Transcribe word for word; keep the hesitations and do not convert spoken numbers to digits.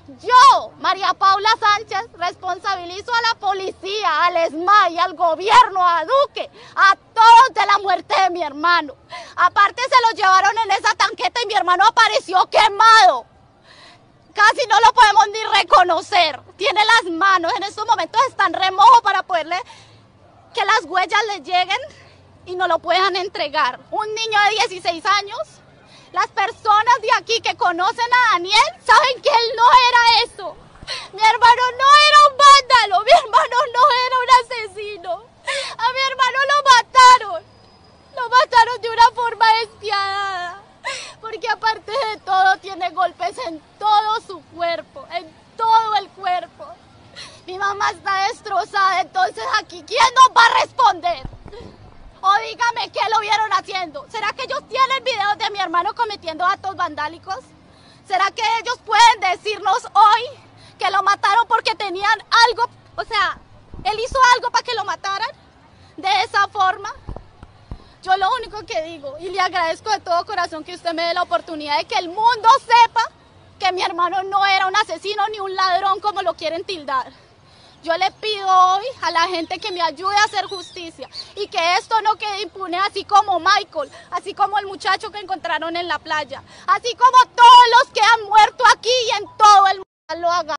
Yo, María Paula Sánchez, responsabilizo a la policía, al ESMAD, al gobierno, a Duque, a todos de la muerte de mi hermano. Aparte se lo llevaron en esa tanqueta y mi hermano apareció quemado. Casi no lo podemos ni reconocer. Tiene las manos, en estos momentos están remojo para poderle, que las huellas le lleguen y no lo puedan entregar. Un niño de dieciséis años. Las personas de aquí que conocen a Daniel saben que él no era eso. Mi hermano no era un vándalo, mi hermano no era un asesino. A mi hermano lo mataron. Lo mataron de una forma despiadada. Porque aparte de todo tiene golpes en todo su cuerpo, en todo el cuerpo. Mi mamá está destrozada, entonces aquí ¿quién nos va a responder? O dígame qué lo vieron haciendo. ¿Será que ellos tienen videos de mi hermano cometiendo actos vandálicos? ¿Será que ellos pueden decirnos hoy que lo mataron porque tenían algo? O sea, ¿él hizo algo para que lo mataran de esa forma? Yo lo único que digo, y le agradezco de todo corazón que usted me dé la oportunidad de que el mundo sepa que mi hermano no era un asesino ni un ladrón como lo quieren tildar. Yo le pido hoy a la gente que me ayude a hacer justicia y que esto no quede impune, así como Michael, así como el muchacho que encontraron en la playa, así como todos los que han muerto aquí y en todo el mundo lo hagan.